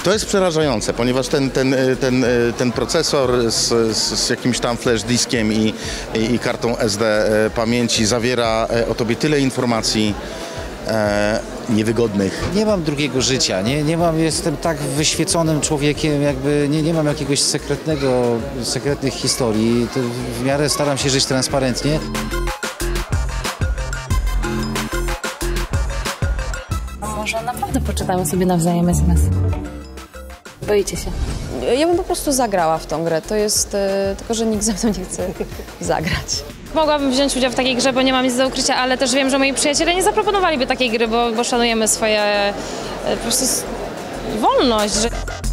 To jest przerażające, ponieważ ten procesor z jakimś tam flash diskiem i kartą SD pamięci zawiera o tobie tyle informacji niewygodnych. Nie mam drugiego życia, jestem tak wyświeconym człowiekiem, jakby nie mam jakiegoś sekretnych historii. To w miarę staram się żyć transparentnie. Może naprawdę poczytamy sobie nawzajem SMS. Boicie się? Ja bym po prostu zagrała w tą grę. To jest tylko, że nikt ze mną nie chce zagrać. Mogłabym wziąć udział w takiej grze, bo nie mam nic do ukrycia, ale też wiem, że moi przyjaciele nie zaproponowaliby takiej gry, bo szanujemy swoje po prostu wolność.